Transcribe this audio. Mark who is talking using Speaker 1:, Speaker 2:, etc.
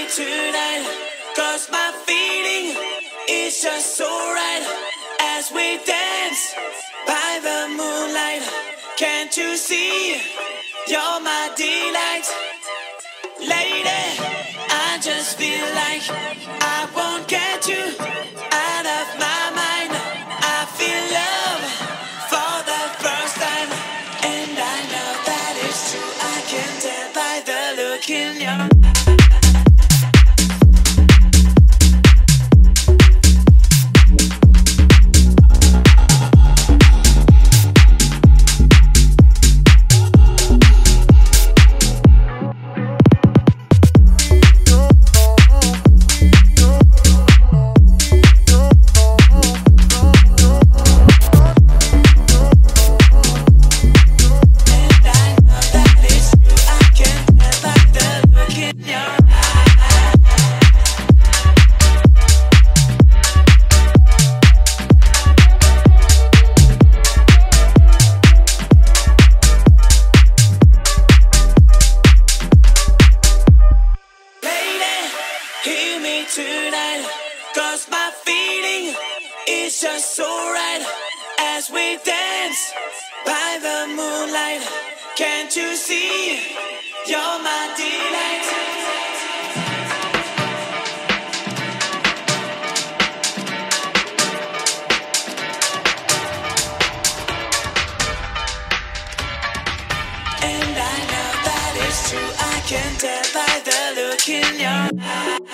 Speaker 1: tonight, 'cause my feeling is just so right as we dance by the moonlight. Can't you see you're my delight? Lady, I just feel like I won't get you out of my mind. I feel love for the first time, and I know that it's true. I can tell by the look in your tonight, 'cause my feeling is just so right as we dance by the moonlight. Can't you see you're my delight? And I know that it's true. I can tell by the look in your eyes.